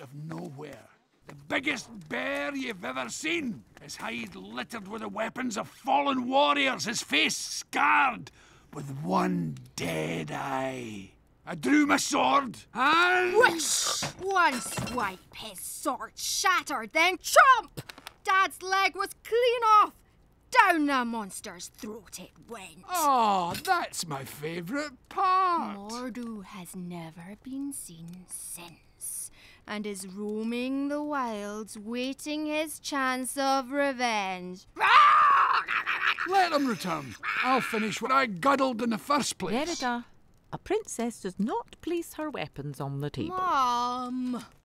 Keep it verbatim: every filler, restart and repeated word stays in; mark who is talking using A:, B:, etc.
A: of nowhere. The biggest bear you've ever seen. His hide littered with the weapons of fallen warriors, his face scarred with one dead eye. I drew my sword and...
B: Whoosh! One swipe, his sword shattered, then chomp! Dad's leg was clean off. Down the monster's throat it went.
A: Oh, that's my favourite part.
B: Mordo has never been seen since, and is roaming the wilds, waiting his chance of revenge.
A: Let him return. I'll finish what I guddled in the first place.
C: Merida, a princess does not place her weapons on the table.
B: Mom!